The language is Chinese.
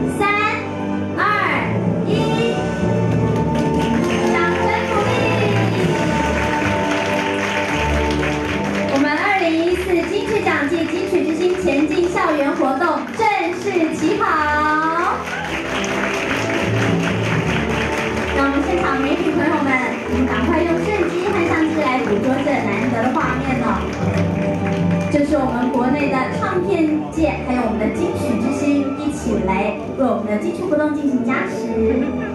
3、2、1，掌声鼓励！我们2014金曲奖暨金曲之星前进校园活动正式起跑。让我们现场媒体朋友们，你们赶快用摄影机和相机来捕捉这难得的画面哦。这是我们国内的唱片界，还有我们的金曲之星一起来为我们的金曲活动进行加持。